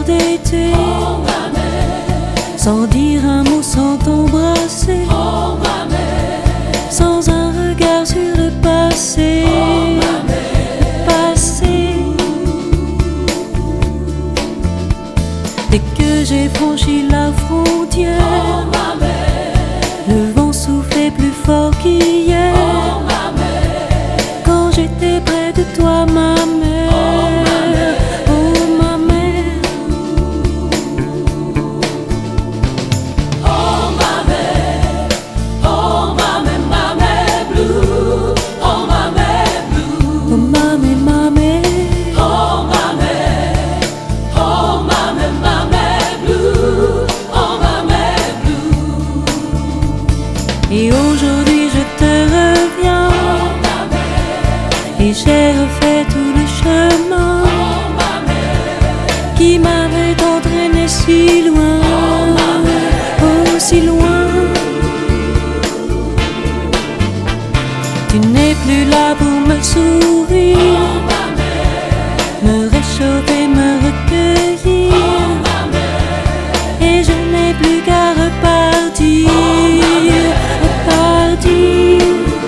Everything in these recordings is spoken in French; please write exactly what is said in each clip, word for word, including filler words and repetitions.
d'été, oh ma mère, sans dire un mot, sans t'embrasser, oh ma mère, sans un regard sur le passé, oh ma mère, le passé. Dès que j'ai franchi la frontière, oh ma mère, le vent soufflait plus fort qu'hier. oh ma mère, Quand j'étais près de toi, ma mère, oh ma mère, oh ma mère, oh ma mère, ma mère blue, oh ma mère blue, oh ma mère, ma mère, oh ma mère, oh ma mère, ma mère blue, oh ma mère blue. et aujourd'hui je te reviens, Oh ma mère, et j'ai refait tout le chemin oh ma mère, qui m'avait entraîné si loin, oh si loin. Tu n'es plus là pour me sourire, oh ma mère, me réchauffer, me recueillir, oh ma mère, et je n'ai plus qu'à repartir, repartir.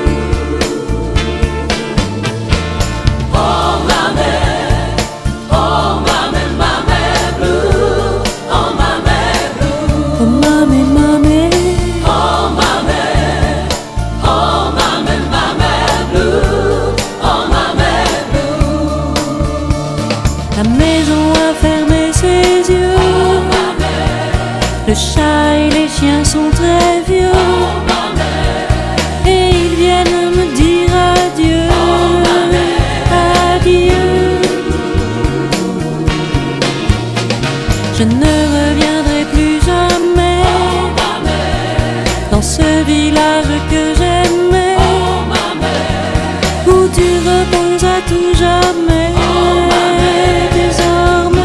oh ma mère, oh ma mère, ma mère blue, oh ma mère blue, Oh ma mère, ma mère, oh ma mère, oh ma mère, ma mère blue, oh ma mère blue, la maison a fermé ses yeux, oh ma mère, le chat et les chiens sont très vieux, oh ma mère, et ils viennent me dire adieu, adieu. Je ne reviendrai plus jamais oh ma mère, dans ce village que j'aimais, oh ma mère, où tu reposes à tout jamais, désormais.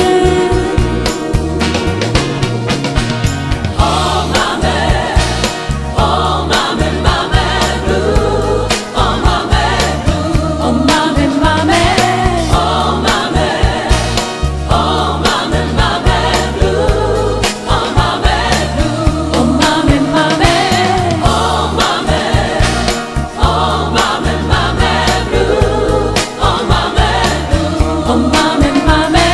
oh ma mère, oh ma mère, ma mère blue, oh ma mère blue, Oh ma mère, ma mère, oh ma mère, oh ma mère, ma mère blue, oh ma mère blue, oh ma mère, ma mère, oh ma mère, oh ma mère, ma mère blue, oh ma mère blue, oh ma mère, ma mère.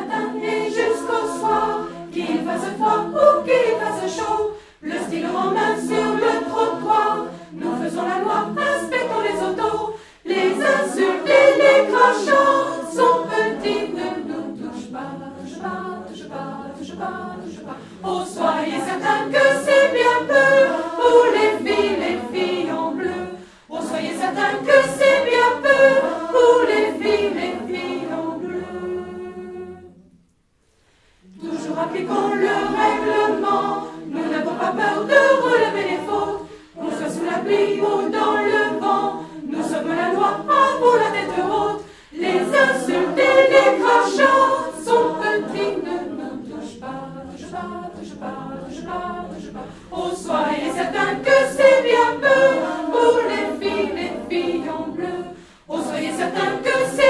matin et jusqu'au soir, qu'il fasse froid ou qu'il fasse chaud, le stylo en main sur le trottoir, nous faisons la loi, inspectons les autos, les insultes et les crachats sont petits, ne nous touche pas, touche pas, touche pas, touche pas, touche pas. Oh, soyez certains que c'est bien peu pour les filles, les filles en bleu. Oh, soyez certains que c'est bien peu pour les filles, les filles en bleu. Toujours appliquons le règlement, nous n'avons pas peur de relever les fautes, qu'on soit sous la pluie ou dans le vent, nous sommes la loi, pour la tête haute. Les insultes et les crachats sont petits, ne nous touche pas, touche pas, touche pas, touche pas, touche pas. Oh, soyez certains que c'est bien peu pour les filles, les filles en bleu. Oh, soyez certains que c'est